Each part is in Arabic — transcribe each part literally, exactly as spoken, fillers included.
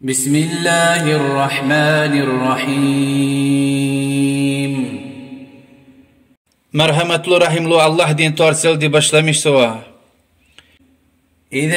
بسم الله الرحمن الرحيم. مرحمتلو رحملو الله دين تارسل دي başlamış sova. إذا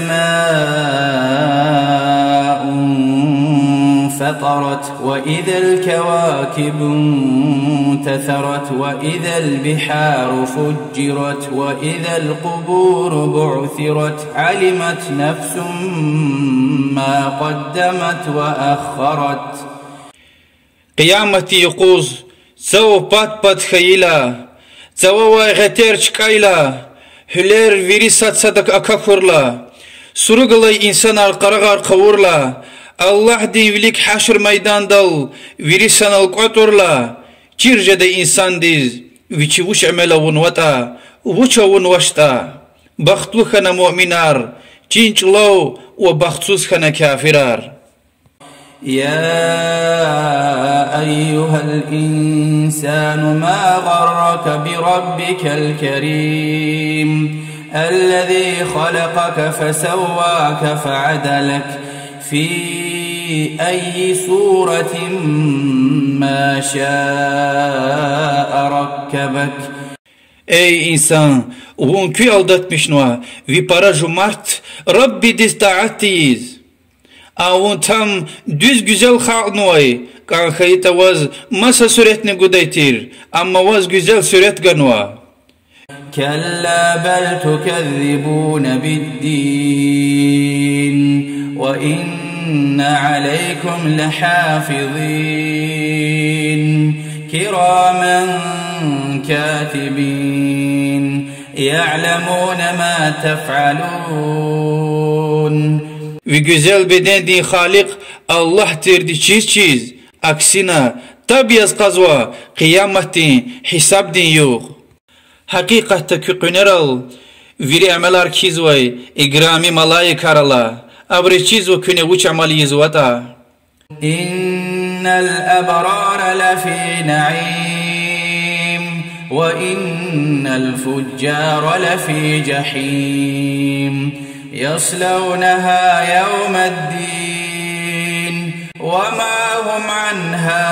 السماء انفطرت وإذا الكواكب انتثرت وإذا البحار فجرت وإذا القبور بعثرت علمت نفس ما قدمت وأخرت. قيامتي يقوز سو بات بات خيلا سو وغتير چكايلا هلر вирисат садак акакурла суругалай инсанар карагар кавурла Аллах дин велик хашр майдандал вирисанал кватурла чиржеде инсан диз вичи вуш амела вунвата вуча вунвашта бахтлу хана муъминар чинчлау ва бахтсуз хана кафирар. يا أيها الإنسان ما غرك بربك الكريم الذي خلقك فسواك فعدلك في أي صورة ما شاء ركبك. Ey insan, un qui aldatmış noa, vi para jumart, Rabbi distaatiz. Avun tam düz güzel halnoy, kankhayta vaz masa suretni gudaytir, amma vaz güzel suret ganwa. كلا بل تكذبون بالدين وإن عليكم لحافظين كراما كاتبين يعلمون ما تفعلون. Ve güzel beden din Halik Allah'tır di çiz çiz. Aksine tabiaz kazva kıyamet din hesap din yok. Hakikatte küküneral viri amelar kizvay igrami malay karala. Abre çizvo küne uç amali yizvata. İnnel ebrar lefi na'im ve innel fuccar lefi cahim. يصلونها يوم الدين وما هم عنها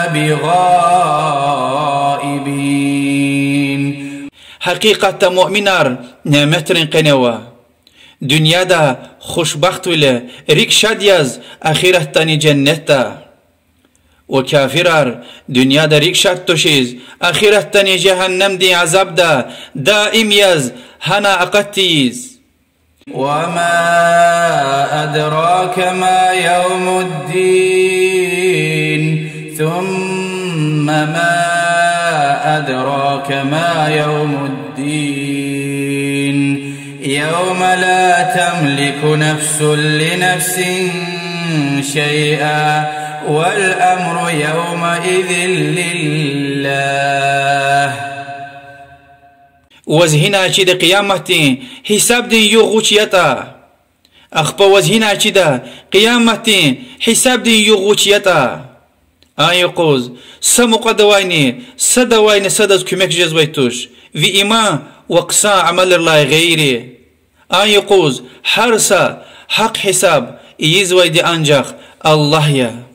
بغائبين. حقيقة مؤمنار نعمترين قنوا دنيا دا خوشبخت ولا ريك شادياز آخرة تاني جنتا وكافرار دنيا دا ريك شاد توشيز آخرة تاني جهنم دي عذاب دا دائم ياز هنا أقتيز. وما أدراك ما يوم الدين ثم ما أدراك ما يوم الدين يوم لا تملك نفس لنفس شيئا والأمر يومئذ لله. وزهنا چی ده قیامتی حساب دین یو غوچیتا اخپا وزهنا چی ده قیامتی حساب دین یو غوچیتا آیا قوز سمقا دوائنی سدوائنی سدز کمک جزویتوش وی ایمان وقصا عمل الله غیری آیا قوز حرسا حق حساب ایزوی دی انجاق الله یا